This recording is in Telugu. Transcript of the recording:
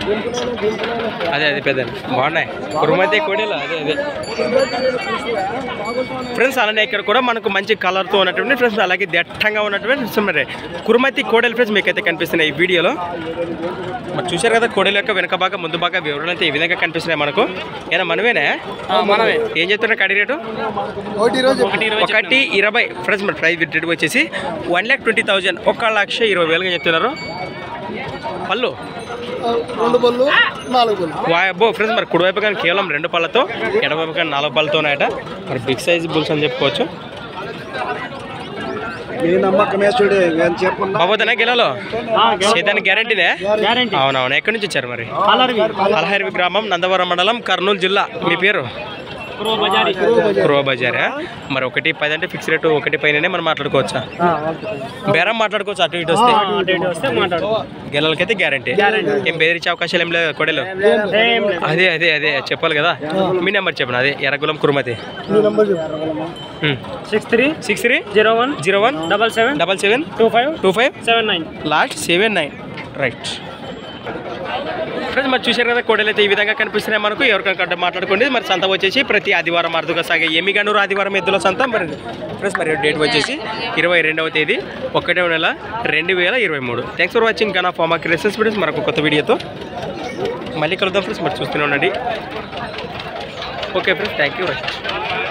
అదే పెద్ద బాగున్నాయి కురుమతి కోడేలు. అదే ఫ్రెండ్స్ అలానే ఇక్కడ కూడా మనకు మంచి కలర్తో ఉన్నటువంటి ఫ్రెండ్స్ అలాగే దట్టంగా ఉన్నటువంటి మరి కురుమతి కోడేలు ఫ్రెండ్స్ మీకైతే కనిపిస్తున్నాయి ఈ వీడియోలో. మరి చూశారు కదా కోడేలు యొక్క వెనక భాగం ముందు భాగం వివరణ అయితే ఈ విధంగా కనిపిస్తున్నాయి మనకు. ఏనా మనమేనా? మనమే. ఏం చెప్తున్నా కడి రేటు? 1,20,000 ఫ్రెండ్స్. మరి ప్రైస్ రేట్ వచ్చేసి 1,20,000 1,20,000 చెప్తున్నారు. పళ్ళు 2 పళ్ళు 4 పళ్ళు వాయబ్బో ఫ్రెండ్స్. మరి కుడివైపు కానీ కేవలం 2 పళ్ళతో, ఎడవైపు కానీ 4 పళ్ళతో ఉన్నాయట. మరి బిగ్ సైజ్ బుల్స్ అని చెప్పుకోవచ్చు. బాబోతనా గిలాలో సేదానికి గ్యారంటీనే? అవునవును. ఎక్కడి నుంచి వచ్చారు మరి? అల్హర్వి గ్రామం, నందవరం మండలం, కర్నూలు జిల్లా. మీ పేరు? క్రో బజారా. మరి 1,10 అంటే ఫిక్స్ రేటు 1 పైన మనం మాట్లాడుకోవచ్చా? బేరం మాట్లాడుకోవచ్చు అటు ఇటు వస్తే. గెలలకైతే గ్యారంటీ. ఏం బెదిరించే అవకాశాలు ఏం లేదు కొడేలు? అదే చెప్పాలి కదా. మీ నెంబర్ చెప్పండి. అదే ఎర్రగులం కురుమతి 630177772525 లాస్ట్ 79 రైట్. ఫ్రెండ్స్ మరి చూశారు కదా కోడలు అయితే ఈ విధంగా కనిపిస్తున్నాయి మనకు. ఎవరికైనా మాట్లాడుకోండి. మరి సంత వచ్చేసి ప్రతి ఆదివారం అరుదుగా సాగే ఎమ్మిగనూరు ఆదివారం ఎద్దుల సంత. మరి ఫ్రెండ్స్ మరి డేట్ వచ్చేసి 22వ తేదీ 1వ నెల 2023. థ్యాంక్స్ ఫర్ వాచింగ్ గనా ఫార్మా క్రియేషన్స్ ఫ్రెండ్స్. మరొక కొత్త వీడియోతో మళ్ళీ కలుద్దాం ఫ్రెండ్స్. మరి చూస్తూనే ఉండండి. Okay friends, thank you.